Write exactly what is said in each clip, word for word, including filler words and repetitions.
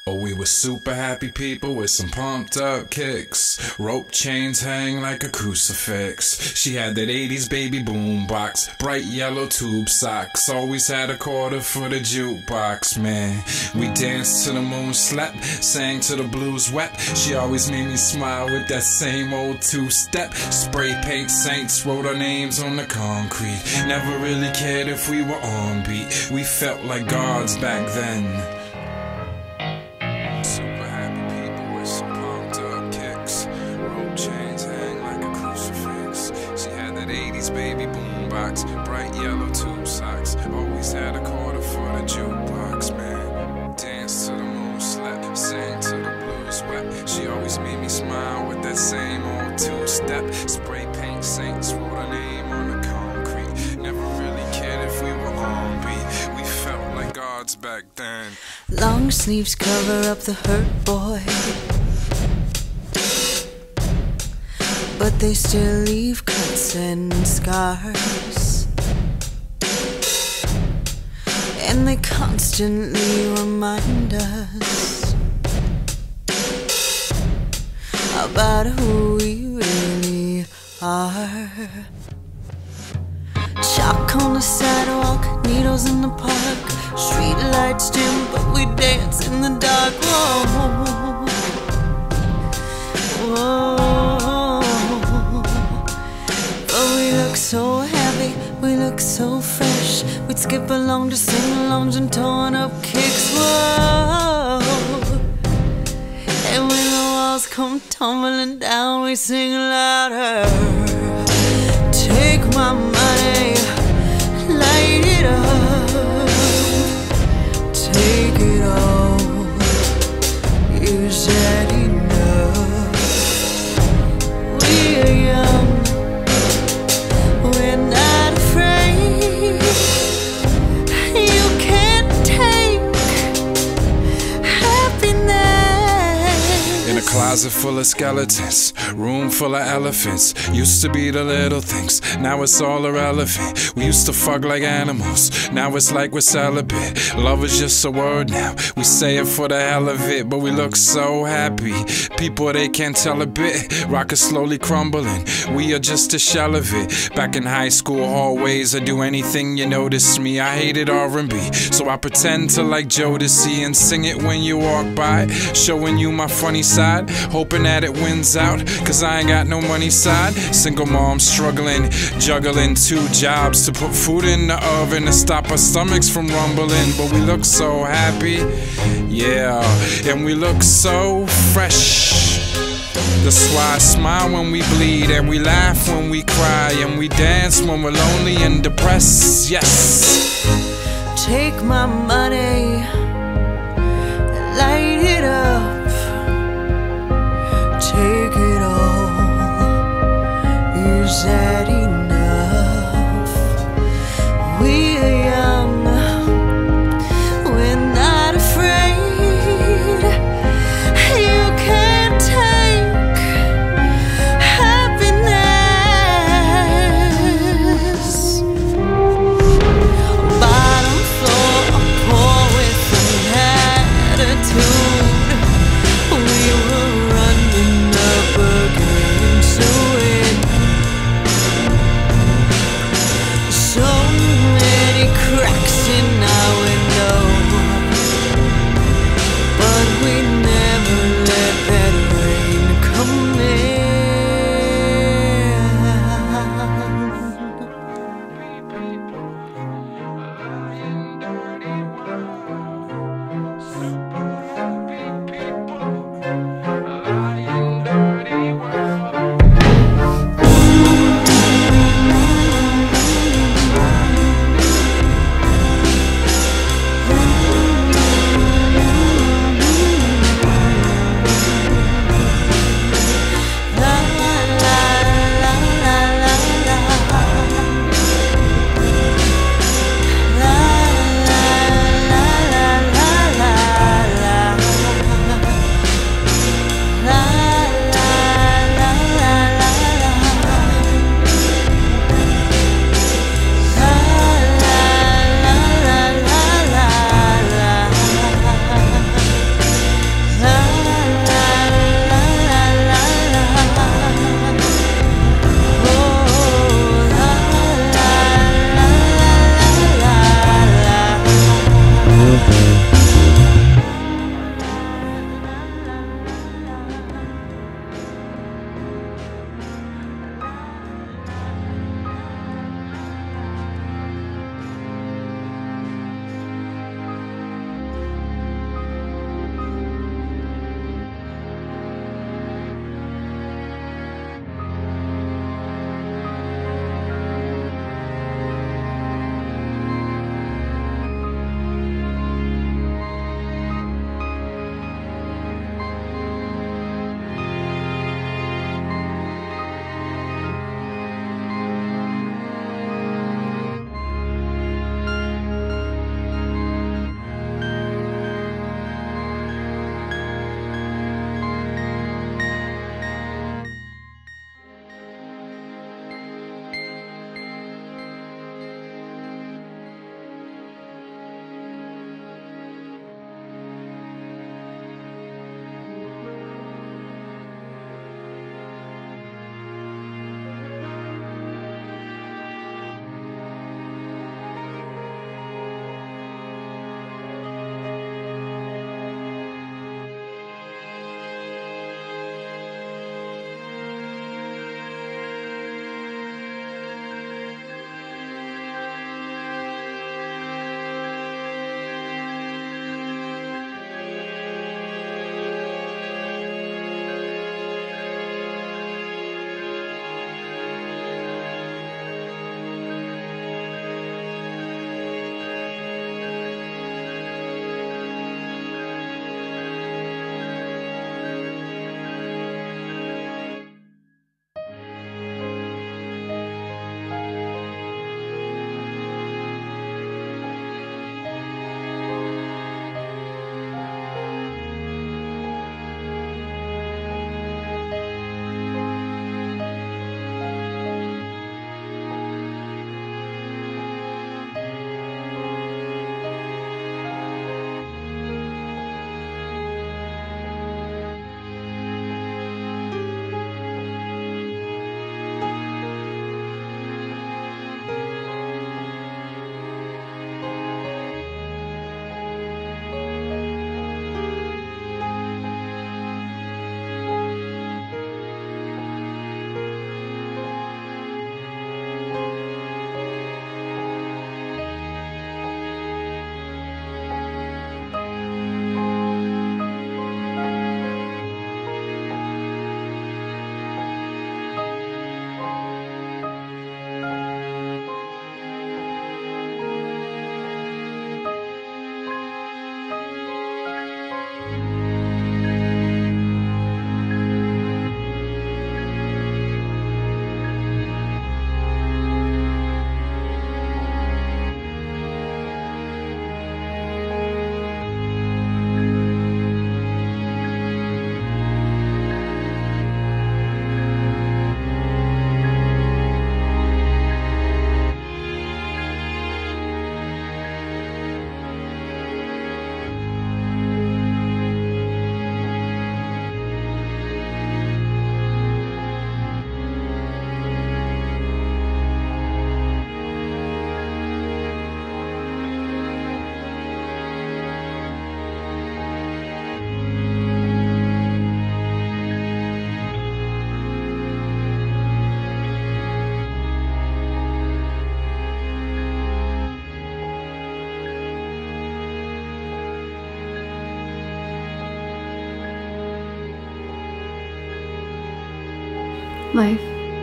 Oh, we were super happy people with some pumped up kicks. Rope chains hang like a crucifix. She had that eighties baby boom box, bright yellow tube socks. Always had a quarter for the jukebox, man. We danced to the moon slept, sang to the blues wept. She always made me smile with that same old two-step. Spray paint saints wrote our names on the concrete. Never really cared if we were on beat. We felt like gods back then. Baby boombox, bright yellow tube socks. Always had a quarter for the jukebox, man. Danced to the moon, slept, sang to the blues wept. She always made me smile with that same old two-step. Spray paint saints wrote her name on the concrete. Never really cared if we were on beat. We felt like gods back then. Long sleeves cover up the hurt boy, but they still leave cuts and scars, and they constantly remind us about who we really are. Chalk on the sidewalk, needles in the park, street lights dim, but we dance in the dark. Whoa, whoa. We look so happy, we look so fresh. We'd skip along to sing-alongs and torn up kicks. Whoa. And when the walls come tumbling down, we sing louder. Take my money, light it up. Take it all, is that enough? We are young, we're not afraid. You can't take happiness. In a closet full of skeletons, room full of elephants. Used to be the little things, now it's all irrelevant. We used to fuck like animals, now it's like we're celibate. Love is just a word now, we say it for the hell of it. But we look so happy, people they can't tell a bit. Rock is slowly crumbling, we are just a shell of it. Back in high school hallways, I'd do anything you notice me. I hated R and B, so I pretend to like Jodeci and sing it when you walk by, showing you my funny side, hoping that it wins out, cause I ain't got no money side. Single mom struggling, juggling two jobs to put food in the oven to stop our stomachs from rumbling. But we look so happy, yeah, and we look so fresh. That's why I smile when we bleed, and we laugh when we cry, and we dance when we're lonely and depressed, yes. Take my money, light it up. Take it all, is that enough? We are young, we're not afraid. You can't take happiness. Bottom floor, I'm poor with the life.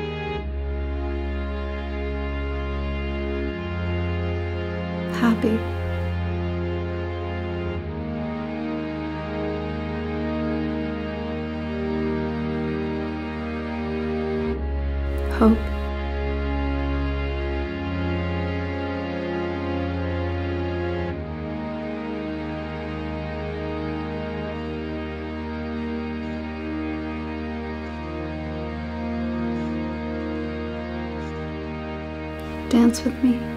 Happy. Hope. Dance with me.